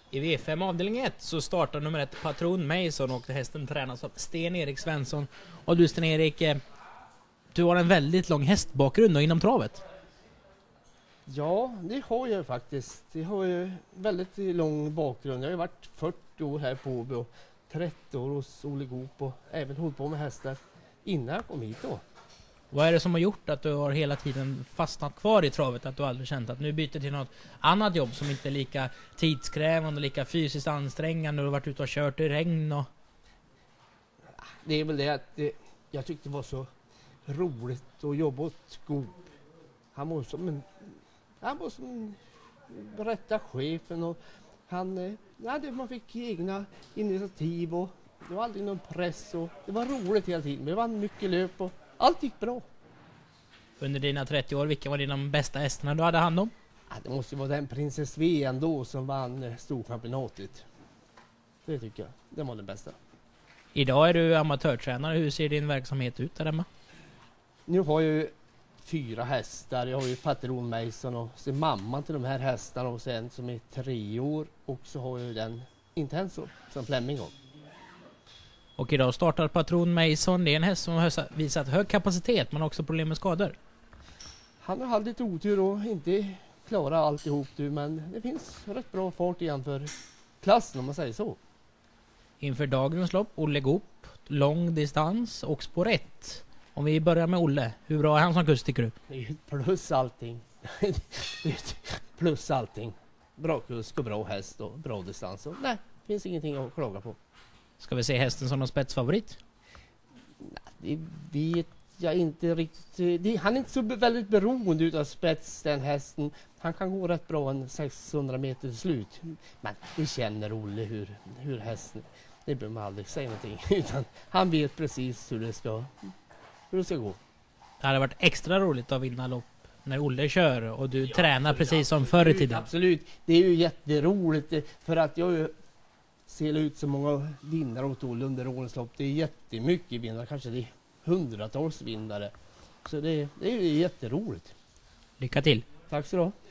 I V5 avdelning 1 så startar nummer 1 Patron Mason och hästen tränas av Sten-Erik Svensson. Och du Sten-Erik, du har en väldigt lång hästbakgrund då inom travet. Ja, det har jag faktiskt. Jag har ju väldigt lång bakgrund. Jag har ju varit 40 år här på Åby och 30 år hos Olle Goop och även hållit på med hästar innan jag kom hit då. Vad är det som har gjort att du har hela tiden fastnat kvar i travet? Att du aldrig känt att nu byter till något annat jobb som inte är lika tidskrävande och lika fysiskt ansträngande? Du har varit ute och kört i regn och... Det är väl det att jag tyckte det var så roligt att jobba åt Goop. Han var som rätta chefen och man fick egna initiativ och det var aldrig någon press och det var roligt hela tiden. Det var mycket löp och allt gick bra. Under dina 30 år, vilka var dina bästa hästarna du hade hand om? Ja, det måste vara den Princess V ändå som vann storchampionatet. Det tycker jag. Den var den bästa. Idag är du amatörtränare. Hur ser din verksamhet ut där hemma? Nu har jag ju 4 hästar. Jag har ju Patron Mason och så mamman till de här hästarna och sen som är 3 år. Och så har jag den Intenso som Fleming har. Och idag startar Patron Mason. Det är en häst som har visat hög kapacitet men också problem med skador. Han har haft lite otur och inte klarat alltihop nu, men det finns rätt bra fart igen för klassen om man säger så. Inför dagens lopp, Olle Goop, lång distans och spår 1. Om vi börjar med Olle, hur bra är han som kust tycker du? Det är ju plus allting. Plus allting. Bra kusk och bra häst och bra distans. Och nej, finns ingenting att klaga på. Ska vi se hästen som någon spetsfavorit? Det vet jag inte riktigt. Han är inte så väldigt beroende utav spets, den hästen. Han kan gå rätt bra en 600 meter till slut. Men det känner Olle hur hästen... Det behöver man aldrig säga någonting. Utan han vet precis hur det ska gå. Det hade varit extra roligt att vinna lopp när Olle kör och du tränar precis som förr i tiden. Absolut. Det är ju jätteroligt för att jag ser ut så många vinnare åt Olle under årens lopp. Det är jättemycket vinnare, kanske det är hundratals vinnare. Så det är ju jätteroligt. Lycka till! Tack så du ha.